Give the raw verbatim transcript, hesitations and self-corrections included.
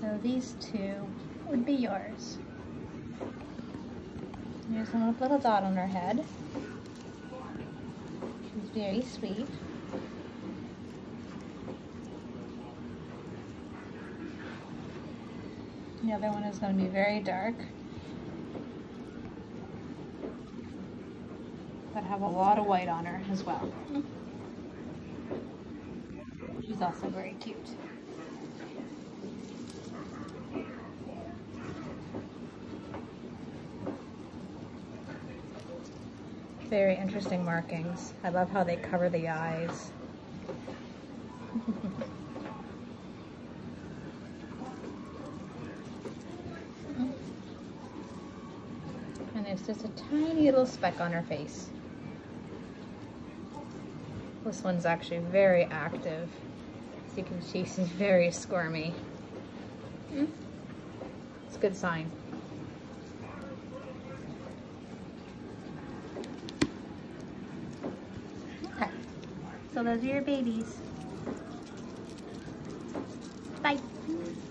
So these two would be yours. There's one with a little dot on her head. She's very sweet. The other one is going to be very dark, but have a lot of white on her as well. She's also very cute. Very interesting markings. I love how they cover the eyes. And there's just a tiny little speck on her face. This one's actually very active. As you can see, she's very squirmy. It's a good sign. Okay, so those are your babies. Bye.